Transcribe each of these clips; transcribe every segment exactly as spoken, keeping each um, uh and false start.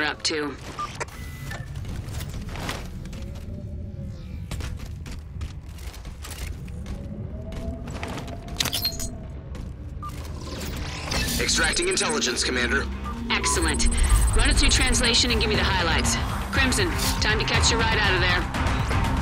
up to. Extracting intelligence, Commander. Excellent. Run it through translation and give me the highlights. Crimson, time to catch your ride out of there.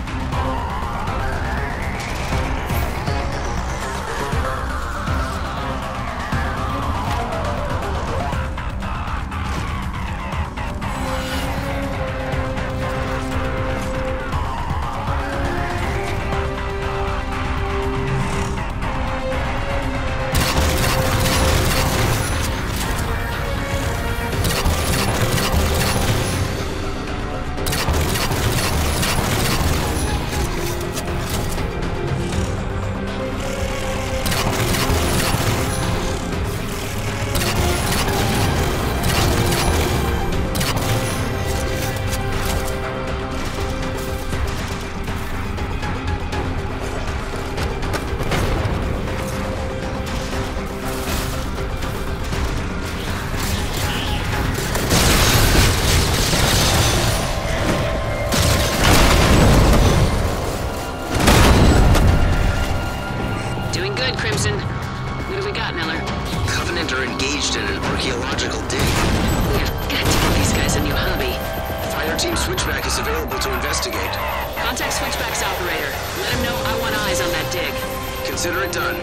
Consider it done.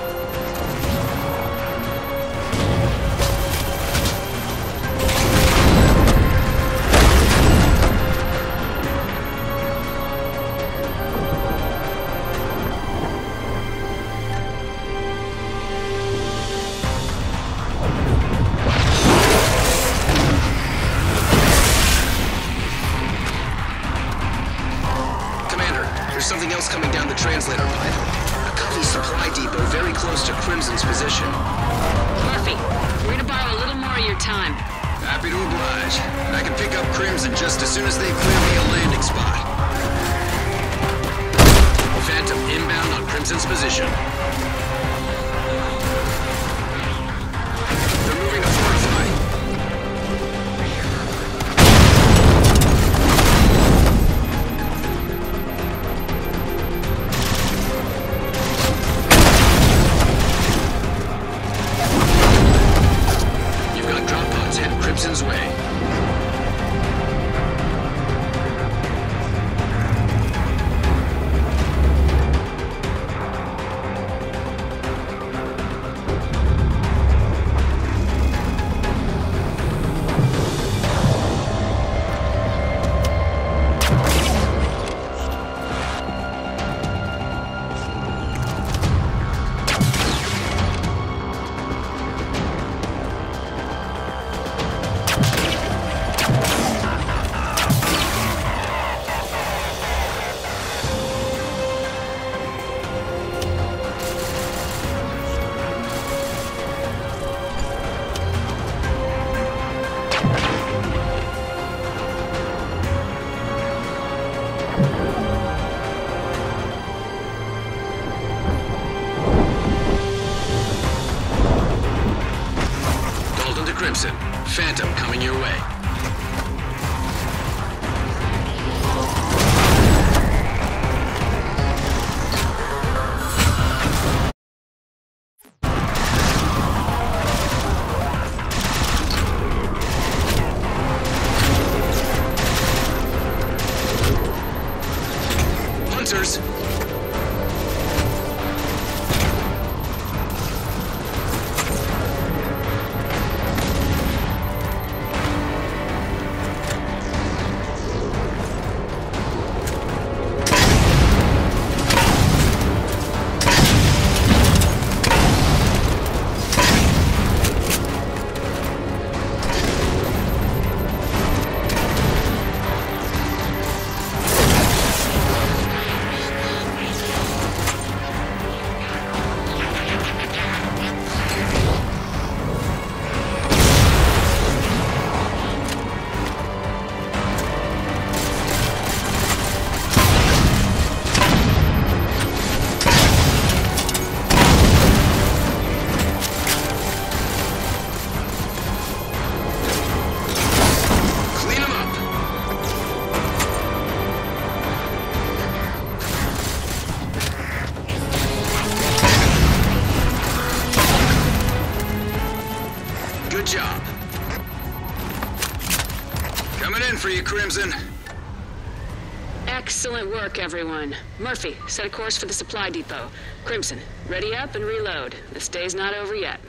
Commander, there's something else coming down the translator pipe. Supply depot very close to Crimson's position. Murphy, we're gonna borrow a little more of your time. Happy to oblige. I can pick up Crimson just as soon as they clear me a landing spot. Phantom inbound on Crimson's position. They're moving to fortify. Crimson's way. Coming in for you, Crimson. Excellent work, everyone. Murphy, set a course for the supply depot. Crimson, ready up and reload. This day's not over yet.